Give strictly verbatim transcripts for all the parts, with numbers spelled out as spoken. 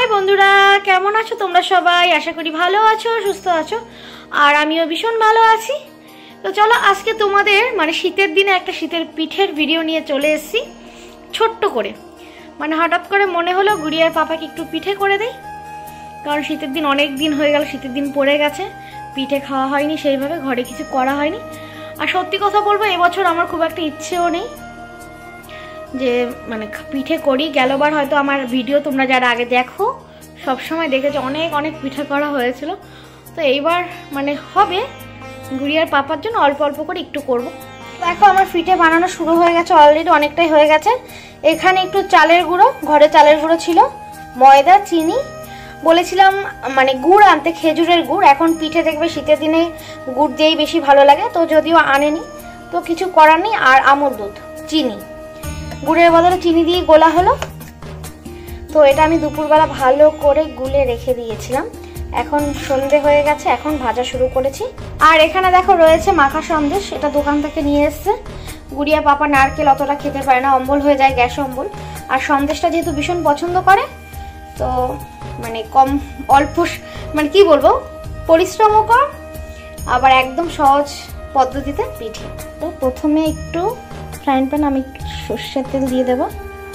High বন্ধুরা, কেমন আছো তোমরা সবাই? আশা করি ভালো আছো, সুস্থ আছো, আর আমিও ভীষণ ভালো আছি। তো চলো আজকে তোমাদের মানে শীতের দিনে একটা শীতের পিঠের ভিডিও নিয়ে চলে এসেছি ছোট্ট করে। মানে হঠাৎ করে মনে হলো গুড়িয়ার পাপাকে একটু পিঠে করে দেই, কারণ শীতের দিন অনেক দিন হয়ে গেল, শীতের দিন পড়ে গেছে, পিঠে খাওয়া হয়নি, সেইভাবে ঘরে কিছু করা হয়নি। আর সত্যি কথা বলবো, এবছর আমার খুব একটা ইচ্ছেও নেই যে মানে পিঠে করি। গেলবার হয়তো আমার ভিডিও তোমরা যারা আগে দেখো সব সময় দেখেছো অনেক অনেক পিঠে করা হয়েছিল। তো এইবার মানে হবে গুড়িয়ার পাপার জন্য অল্প অল্প করে একটু করব। দেখো আমার পিঠে বানানো শুরু হয়ে গেছে, অলরেডি অনেকটাই হয়ে গেছে। এখানে একটু চালের গুঁড়ো, ঘরে চালের গুঁড়ো ছিল, ময়দা, চিনি, বলেছিলাম মানে গুড় আনতে, খেজুরের গুড়। এখন পিঠে দেখবে শীতের দিনে গুড় দিয়েই বেশি ভালো লাগে, তো যদিও আনেনি, তো কিছু করার নেই। আর আমল দুধ, চিনি, গুড়ের বদলে চিনি দিয়ে গোলা হলো। তো এটা আমি দুপুরবেলা ভালো করে গুলে রেখে দিয়েছিলাম। এখন সন্ধে হয়ে গেছে, এখন ভাজা শুরু করেছি। আর এখানে দেখো রয়েছে মাখা সন্দেশ, এটা দোকান থেকে নিয়ে এসছে। গুড়িয়া পাপা নারকেল অতটা খেতে পারে না, অম্বল হয়ে যায়, গ্যাস অম্বল। আর সন্দেশটা যেহেতু ভীষণ পছন্দ করে, তো মানে কম অল্প মানে কি বলবো, পরিশ্রমও কম, আবার একদম সহজ পদ্ধতিতে পিঠে। তো প্রথমে একটু ফ্রাইং প্যান আমি সর্ষের তেল দিয়ে দেব।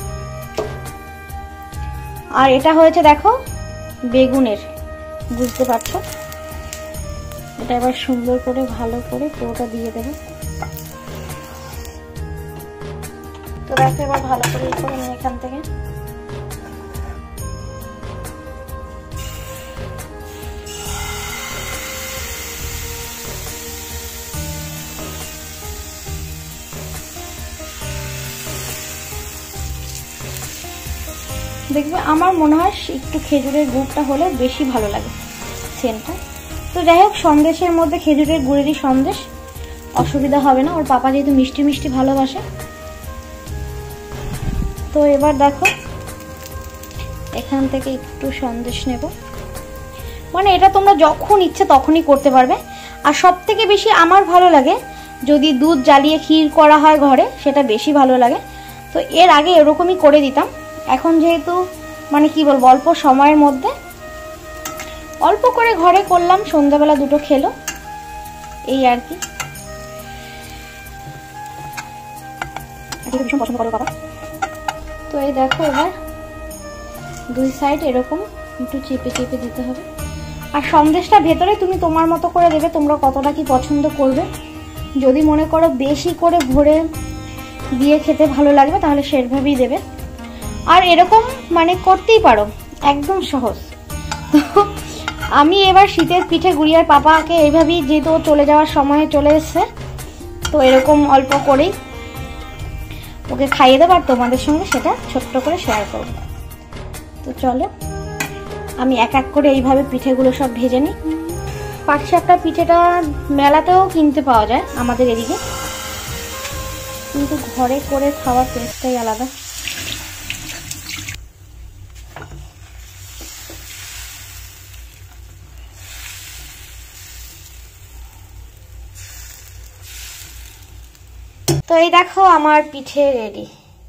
আর এটা হয়েছে দেখো বেগুনের, বুঝতে পারছো। এটা এবার সুন্দর করে ভালো করে পুরোটা দিয়ে দেব। তো দেখো এবার ভালো করে ই করে নিই এখান থেকে। দেখবে আমার মনে হয় একটু খেজুরের গুড়টা হলে বেশি ভালো লাগে সেন্টটা। তো যাই হোক, সন্দেশের মধ্যে খেজুরের গুড়েরই সন্দেশ, অসুবিধা হবে না, ওর পাপা যেহেতু মিষ্টি মিষ্টি ভালোবাসে। তো এবার দেখো এখান থেকে একটু সন্দেশ নেব। মানে এটা তোমরা যখন ইচ্ছে তখনই করতে পারবে। আর সব থেকে বেশি আমার ভালো লাগে যদি দুধ জ্বালিয়ে ক্ষীর করা হয় ঘরে, সেটা বেশি ভালো লাগে। তো এর আগে এরকমই করে দিতাম, এখন যেহেতু মানে কি বলবো অল্প সময়ের মধ্যে অল্প করে ঘরে করলাম, সন্ধ্যাবেলা দুটো খেলো, এই আর কি। ভীষণ পছন্দ করো বাবা। তো এই দেখো এবার দুই সাইড এরকম একটু চেপে চেপে দিতে হবে। আর সন্দেশটা ভেতরে তুমি তোমার মতো করে দেবে, তোমরা কতটা কি পছন্দ করবে। যদি মনে করো বেশি করে ভরে দিয়ে খেতে ভালো লাগবে, তাহলে সেভাবেই দেবে। আর এরকম মানে করতেই পারো, একদম সহজ। তো আমি এবার শীতের পিঠে গুড়িয়ার পাপাকে এইভাবেই, যেহেতু চলে যাওয়ার সময় চলে এসছে, তো এরকম অল্প করেই ওকে খাইয়ে দেবো, আর তোমাদের সঙ্গে সেটা ছোট্ট করে শেয়ার করব। তো চলো আমি এক এক করে এইভাবে পিঠেগুলো সব ভেজে নিই। পাটিসাপটা পিঠেটা মেলাতেও কিনতে পাওয়া যায় আমাদের এদিকে, কিন্তু ঘরে করে খাওয়ার টেস্টটাই আলাদা। তো এই দেখো আমার পিঠে রেডি।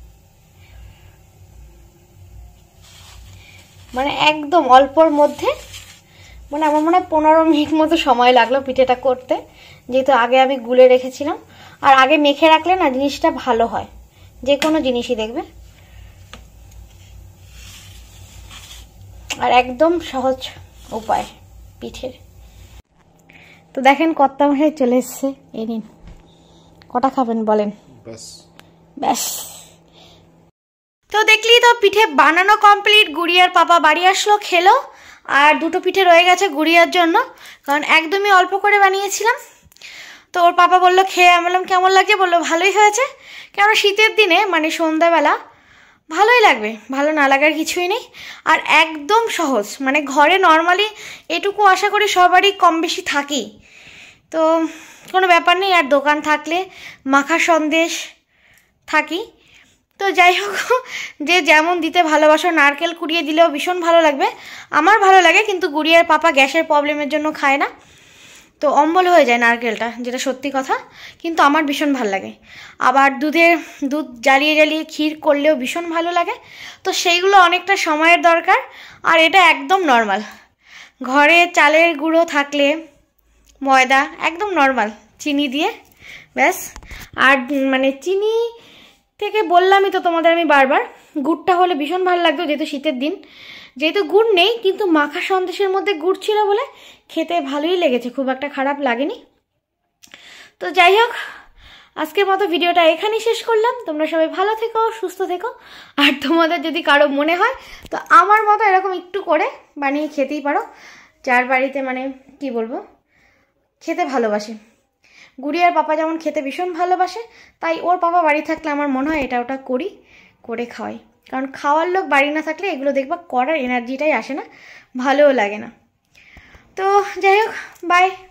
মানে একদম অল্পর মধ্যে, মানে আমার মনে হয় পনেরো মিনিট মতো সময় লাগলো পিঠেটা করতে, যেহেতু আগে আমি গুলে রেখেছিলাম। আর আগে মেখে রাখলে না জিনিসটা ভালো হয়, যে কোনো জিনিসই দেখবে। আর একদম সহজ উপায় পিঠের। তো দেখেন কর্তা মশাই চলে এসছে, এই নিন, কটা খাবেন বলেন? ব্যাস ব্যাস। তো দেখলি তো পিঠে বানানো কমপ্লিট, গুড়িয়ার পাপা বাড়ি আসলো, খেলো। আর দুটো পিঠে রয়ে গেছে গুড়িয়ার জন্য, কারণ একদমই অল্প করে বানিয়েছিলাম। তো ওর পাপা বললো খেয়ে, আমি বললাম কেমন লাগে, বললো ভালোই হয়েছে। কেন শীতের দিনে মানে সন্ধ্যাবেলা ভালোই লাগবে, ভালো না লাগার কিছুই নেই। আর একদম সহজ, মানে ঘরে নর্মালি এটুকু আশা করি সবারই কম বেশি থাকেই, তো কোনো ব্যাপার নেই। আর দোকান থাকলে মাখা সন্দেশ থাকি। তো যাই হোক, যে যেমন দিতে ভালোবাসো, নারকেল কুড়িয়ে দিলেও ভীষণ ভালো লাগবে, আমার ভালো লাগে। কিন্তু গুড়িয়ার পাপা গ্যাসের প্রবলেমের জন্য খায় না, তো অম্বল হয়ে যায় নারকেলটা, যেটা সত্যি কথা, কিন্তু আমার ভীষণ ভালো লাগে। আবার দুধের দুধ জ্বালিয়ে জ্বালিয়ে ক্ষীর করলেও ভীষণ ভালো লাগে। তো সেইগুলো অনেকটা সময়ের দরকার, আর এটা একদম নর্মাল। ঘরে চালের গুঁড়ো থাকলে, ময়দা, একদম নর্মাল চিনি দিয়ে ব্যাস। আর মানে চিনি থেকে বললামই তো তোমাদের আমি বারবার, গুড়টা হলে ভীষণ ভালো লাগতো, যেহেতু শীতের দিন, যেহেতু গুড় নেই কিন্তু মাখা সন্দেশের মধ্যে গুড় ছিল বলে খেতে ভালোই লেগেছে, খুব একটা খারাপ লাগেনি। তো যাই হোক, আজকের মতো ভিডিওটা এখানেই শেষ করলাম। তোমরা সবাই ভালো থেকো, সুস্থ থেকো। আর তোমাদের যদি কারো মনে হয় তো আমার মতো এরকম একটু করে বানিয়ে খেতেই পারো, যার বাড়িতে মানে কি বলবো খেতে ভালোবাসে। গুড়িয়ার পাপা যেমন খেতে ভীষণ ভালোবাসে, তাই ওর পাপা বাড়ি থাকলে আমার মনে হয় এটা ওটা করি, করে খাওয়াই। কারণ খাওয়ার লোক বাড়ি না থাকলে এগুলো দেখবা করার এনার্জিটাই আসে না, ভালোও লাগে না। তো যাই হোক, বাই।